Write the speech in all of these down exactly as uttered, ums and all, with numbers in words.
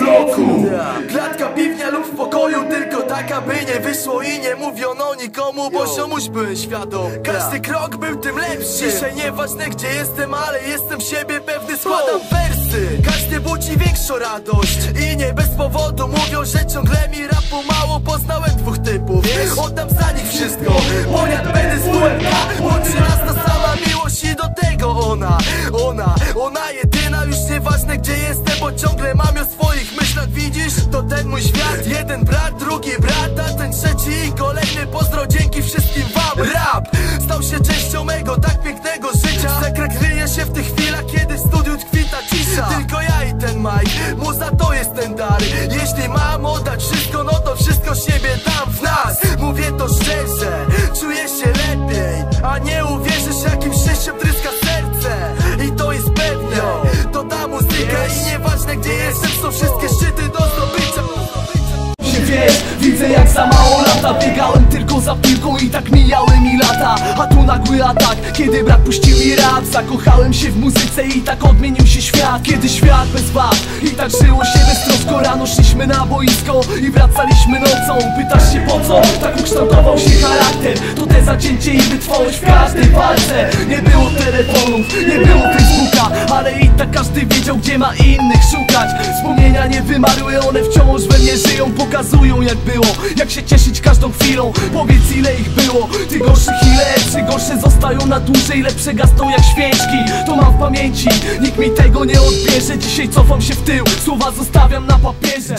roku. Klatka piwnia lub w pokoju, tylko tak aby nie wyszło i nie mówiono nikomu, bo ziomuś byłem świadom. Każdy krok był tym lepszy. Dzisiaj nieważne gdzie jestem, ale jestem siebie pewny, składam wersy. Każdy budzi większą radość i nie bez powodu mówią, że ciągle mi rapu mało. Poznałem dwóch typów, oddam za nich wszystko. Poniat będę z W M K, łączy nas ta sama miłość i do tego ona Ona, ona jedyna, już nieważne gdzie jestem, bo ciągle mam ją w swoich myślach, widzisz? To ten mój świat, jeden brat, drugi brat, a ten trzeci i kolejny pozdro, dzięki wszystkim wam. Rap stał się częścią mego tak pięknego życia. Sekret kryje się w tych chwilach, kiedy w studiu tkwi ta cisza. Tylko ja i ten Mike, muza to jest ten dar. Jeśli mam oddać wszystko, no to wszystko siebie dam w nas. Mówię to szczerze, czuję się lepiej, a nie uwierzysz jakim szczęściem tryska serce. I to jest pewne, to ta muzyka i nieważne gdzie jestem, są wszystkie szczyty do zdobycia. Wiesz, widzę jak za mało lata biegałem tylko za piłką i tak mijały mi lata. A tu nagły atak, kiedy brat puścił mi rap. Zakochałem się w muzyce i tak odmienił się świat. Kiedy świat bez wad i tak żyło się beztrosko. Rano szliśmy na boisko i wracaliśmy nocą. Pytasz się po co? Tak ukształtował się charakter. To te zacięcie i wytrwałość w każdej walce. Nie było telefonów, nie było Facebooka, ale i tak każdy wiedział gdzie ma innych szukać. Wspomnienia nie wymarły, one wciąż we mnie żyją. Pokazują jak było, jak się cieszyć każdą chwilą. Powiedz ile ich było, tych gorszych i lepszych. Gorsze zostają na dłużej, lepsze gasną jak świeczki. To mam w pamięci, nikt mi tego nie odbierze. Dzisiaj cofam się w tył, słowa zostawiam na papierze.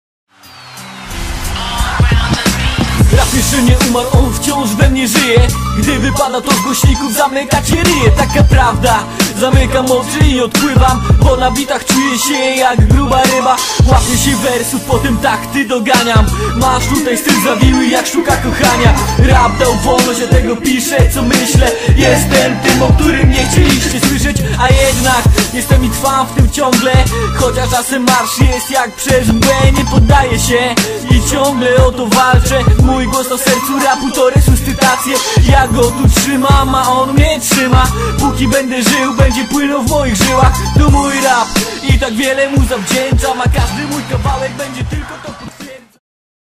Rap jeszcze nie umarł, on wciąż we mnie żyje. Gdy wypada to z głośników zamyka cię ryje. Taka prawda, zamykam oczy i odpływam, bo na bitach czuję się jak gruba ryba. Łapię się wersów, potem takty doganiam. Masz tutaj styl zawiły jak sztuka kochania. Rap dał wolność, ja tego piszę co myślę. Jestem tym, o którym nie chcieliście słyszeć, a jednak jestem i trwam w tym ciągle. Chociaż czasem marsz jest jak przez mgłę. Nie poddaję się i ciągle o to walczę. Mój głos na sercu rapu to resuscytację. Ja go tu trzymam, a on mnie trzyma. Póki będę żył, będzie płynął w moich żyłach. To mój rap i tak wiele mu zawdzięczam, a każdy mój kawałek będzie tylko to potwierdza.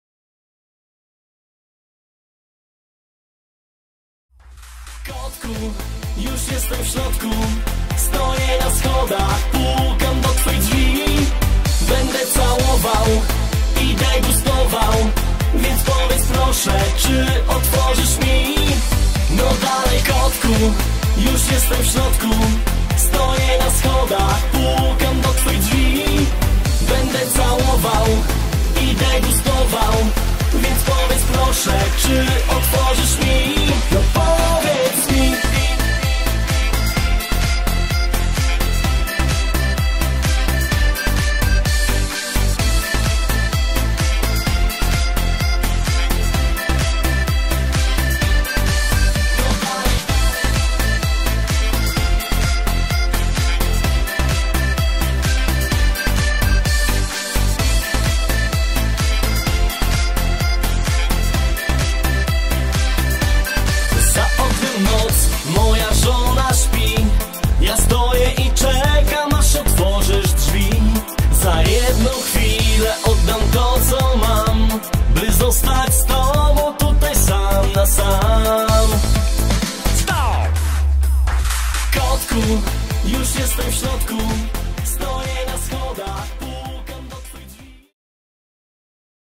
Kotku, już jestem w środku. Stoję na schodach, pukam do twych drzwi. Będę całował i degustował, więc powiedz proszę, czy otworzysz mi? No dalej kotku, już jestem w środku. Stoję na schodach, pukam do twych drzwi. Będę całował i degustował, więc powiedz proszę, czy otworzysz mi? No powiedz mi. Moja żona śpi, ja stoję i czekam aż otworzysz drzwi. Za jedną chwilę oddam to co mam, by zostać z tobą tutaj sam na sam. Stop! Kotku, już jestem w środku.